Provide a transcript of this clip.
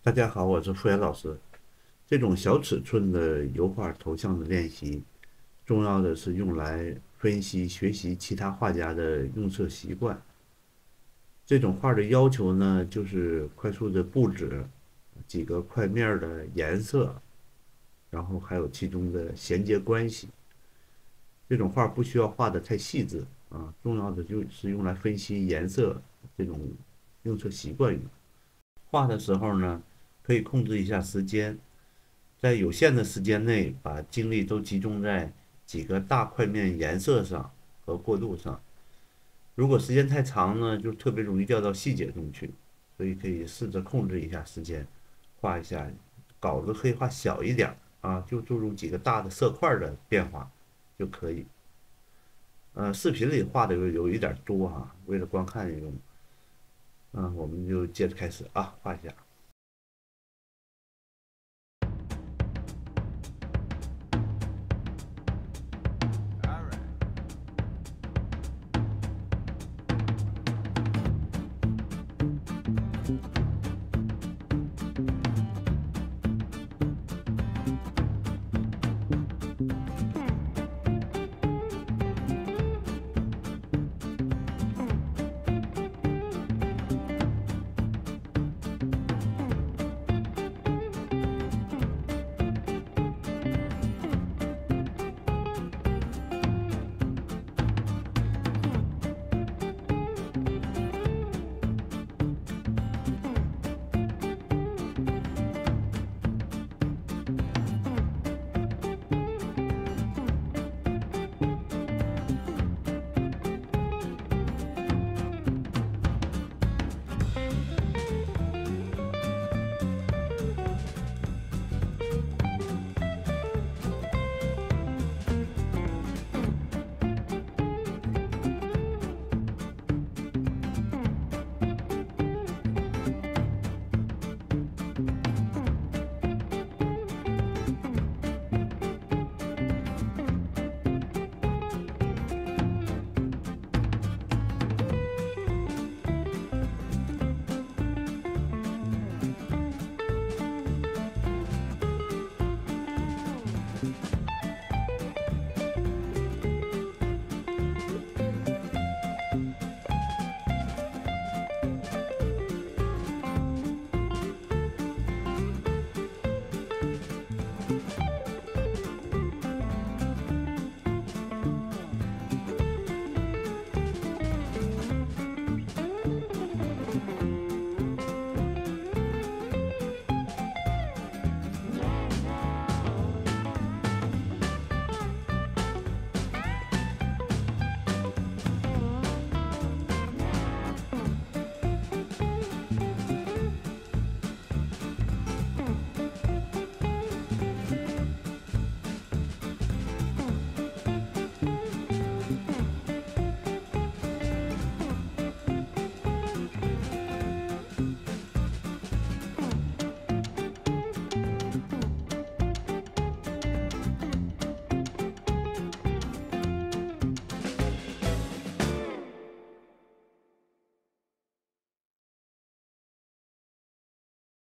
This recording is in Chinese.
大家好，我是傅岩老师。这种小尺寸的油画头像的练习，重要的是用来分析、学习其他画家的用色习惯。这种画的要求呢，就是快速的布置几个块面的颜色，然后还有其中的衔接关系。这种画不需要画的太细致啊，重要的就是用来分析颜色这种用色习惯用。画的时候呢，可以控制一下时间，在有限的时间内，把精力都集中在几个大块面颜色上和过渡上。如果时间太长呢，就特别容易掉到细节中去，所以可以试着控制一下时间，画一下稿子可以画小一点啊，就注入几个大的色块的变化就可以。视频里画的有一点多哈，为了观看用，我们就接着开始啊，画一下。